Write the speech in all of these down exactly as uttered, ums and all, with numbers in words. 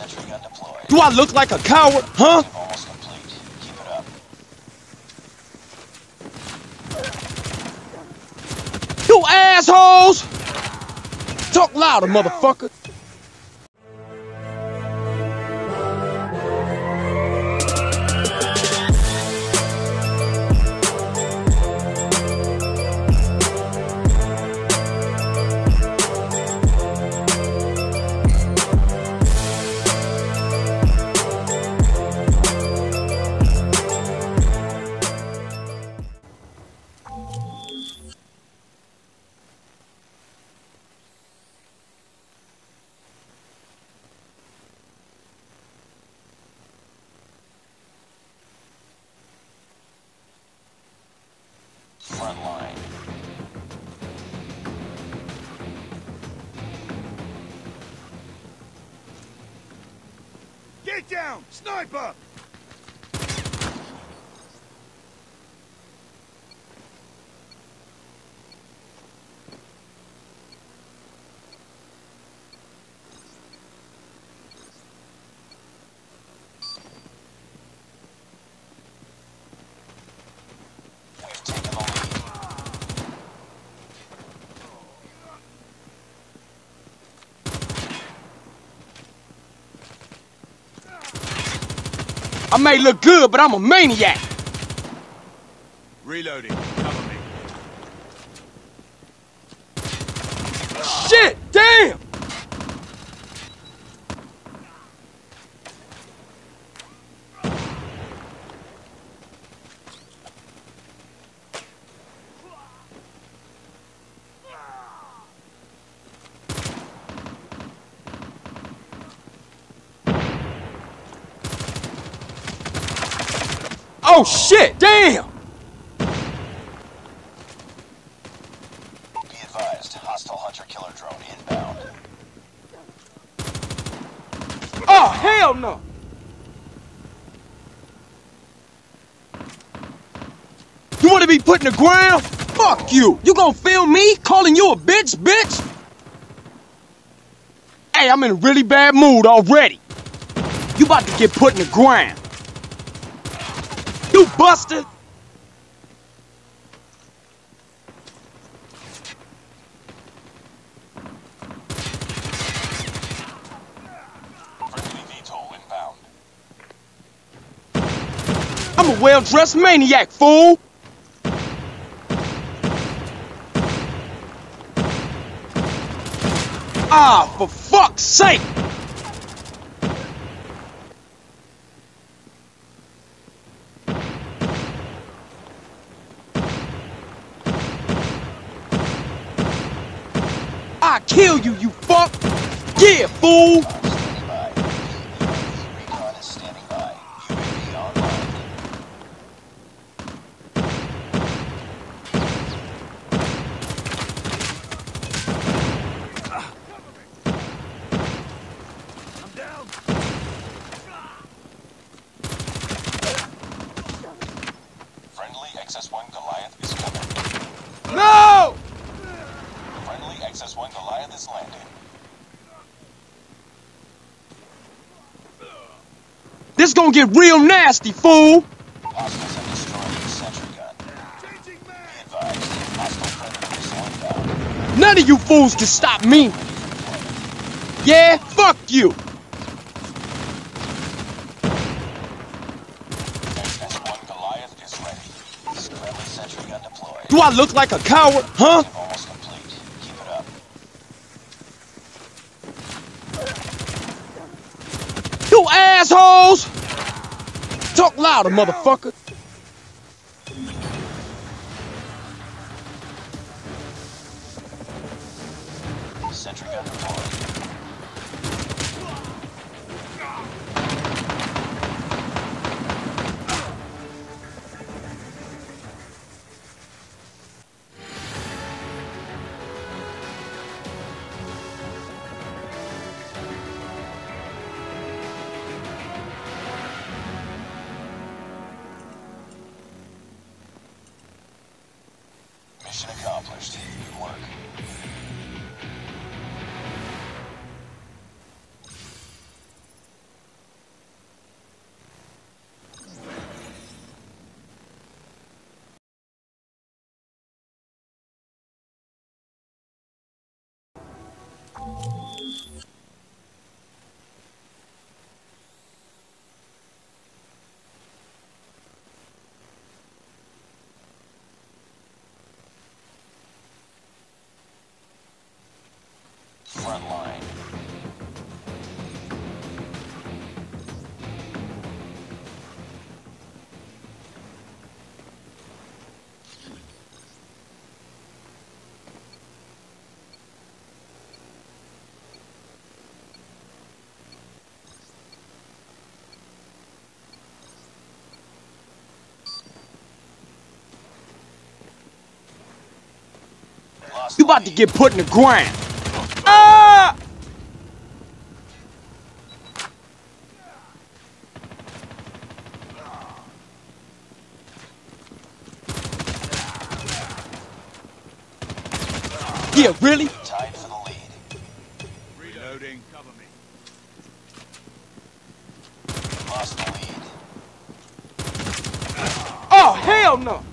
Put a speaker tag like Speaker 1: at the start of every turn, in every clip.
Speaker 1: Sentry gun deployed.
Speaker 2: Do I look like a coward, huh?
Speaker 1: Almost complete. Keep it up.
Speaker 2: You assholes! Talk louder, motherfucker.
Speaker 1: Frontline.
Speaker 3: Get down! Sniper!
Speaker 1: We've taken the lead.
Speaker 2: I may look good, but I'm a maniac.
Speaker 3: Reloading. Cover me.
Speaker 2: Shit, damn! Oh shit, damn!
Speaker 1: Be advised, hostile hunter-killer drone inbound.
Speaker 2: Oh hell no! You wanna be put in the ground? Fuck you! You gonna film me calling you a bitch, bitch? Hey, I'm in a really bad mood already. You about to get put in the ground. You busted!
Speaker 1: Friendly V TOL inbound.
Speaker 2: I'm a well-dressed maniac, fool! Ah, for fuck's sake! I kill you, you fuck! Yeah, fool!
Speaker 1: Standing by. U A V recon is standing by. U A V online.
Speaker 3: I'm down.
Speaker 1: Friendly X S one Goliath is coming.
Speaker 2: No!
Speaker 1: Friendly X S one Goliath is landing.
Speaker 2: This gonna get real nasty, fool!
Speaker 1: Hostiles have destroyed the sentry gun. Be advised, hostile predator is inbound.
Speaker 2: None of you fools can stop me! Yeah, fuck you!
Speaker 1: X S one Goliath is ready. Friendly sentry gun deployed.
Speaker 2: Do I look like a coward, huh?
Speaker 1: Almost complete. Keep it up.
Speaker 2: You assholes! Talk louder, motherfucker!
Speaker 1: Sentry gun deployed. Mission accomplished. Good work.
Speaker 2: You about to get put in the ground. Ah! Yeah, really?
Speaker 1: Tied for the lead.
Speaker 3: Reloading. Cover me.
Speaker 1: Lost the lead.
Speaker 2: Oh, hell no!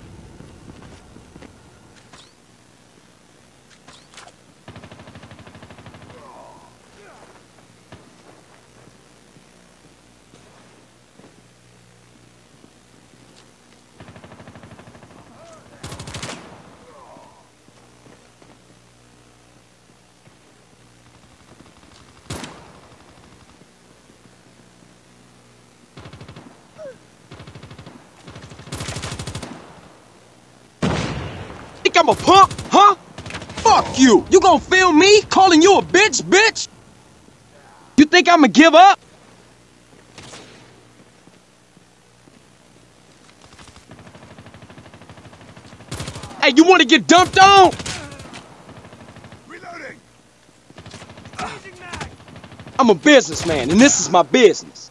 Speaker 2: Think I'm a punk, huh? Fuck you! You gonna film me calling you a bitch, bitch? You think I'ma give up? Hey, you wanna get dumped on?
Speaker 3: Reloading.
Speaker 2: I'm a businessman, and this is my business.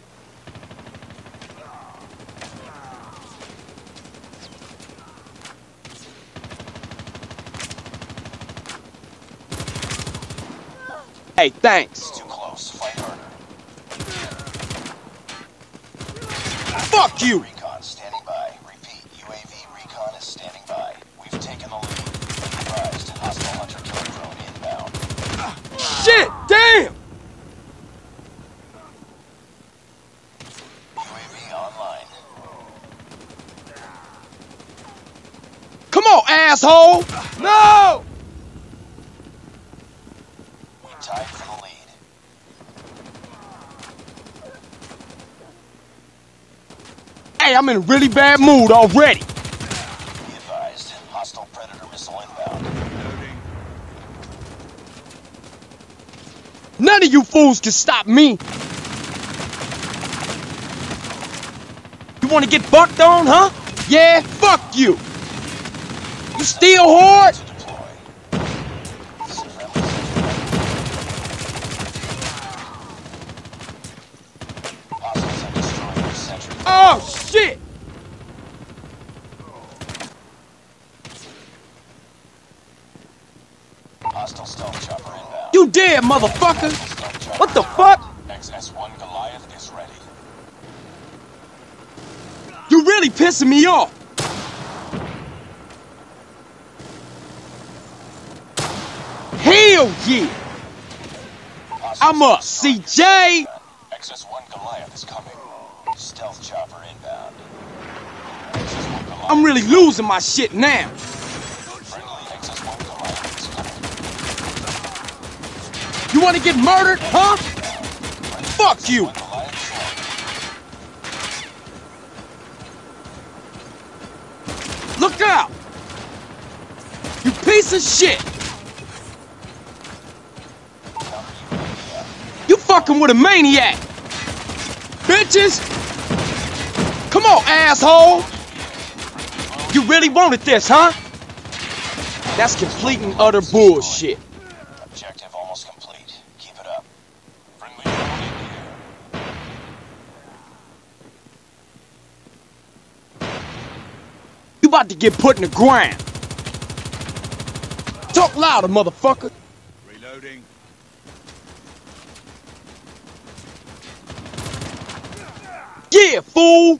Speaker 2: Hey, thanks.
Speaker 1: Too close. Fight harder.
Speaker 2: Fuck you!
Speaker 1: Recon standing by. Repeat. U A V recon is standing by. We've taken the lead. Advised. Hostile hunter killer drone inbound.
Speaker 2: Shit! Damn!
Speaker 1: U A V online.
Speaker 2: Come on, asshole! No!
Speaker 1: We tied for the lead.
Speaker 2: Hey, I'm in a really bad mood already.
Speaker 1: Be advised. Hostile predator missile inbound.
Speaker 3: Reloading.
Speaker 2: None of you fools can stop me. You wanna get bucked on, huh? Yeah, fuck you. You still hard?
Speaker 1: To deploy. Hostiles have destroyed your sentry.
Speaker 2: Oh, shit!
Speaker 1: Hostile stealth chopper inbound.
Speaker 2: You dead, motherfucker!
Speaker 1: Stealth chopper
Speaker 2: What the
Speaker 1: down.
Speaker 2: fuck?
Speaker 1: X S one Goliath is ready.
Speaker 2: You really pissing me off. Hell yeah! I'm up, C J!
Speaker 1: X S one Goliath is coming. Stealth chopper inbound. X S one Goliath.
Speaker 2: I'm really losing my shit now.
Speaker 1: Friendly X S one Goliath is coming.
Speaker 2: You wanna get murdered, huh? Fuck you!
Speaker 1: One Goliath is
Speaker 2: Look out! You piece of shit! You fucking with a maniac! Bitches! Come on, asshole! You really wanted this, huh? That's complete and utter bullshit.
Speaker 1: objective almost complete. Keep it up. Friendly drone in here.
Speaker 2: You about to get put in the ground. Talk louder, motherfucker.
Speaker 3: Reloading.
Speaker 2: Yeah, fool!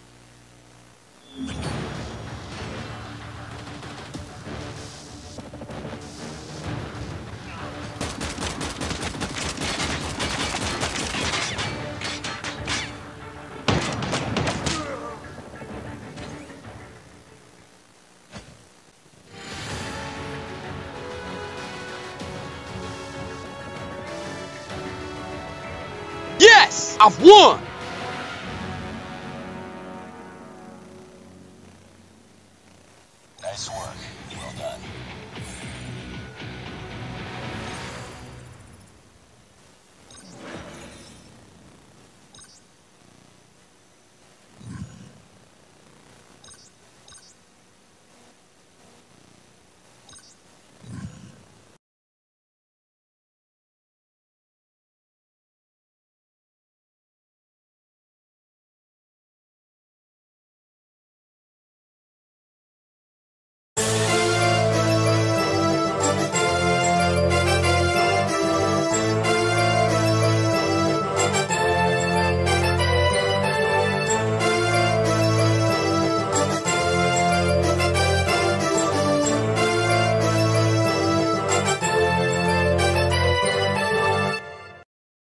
Speaker 2: Yes! I've won!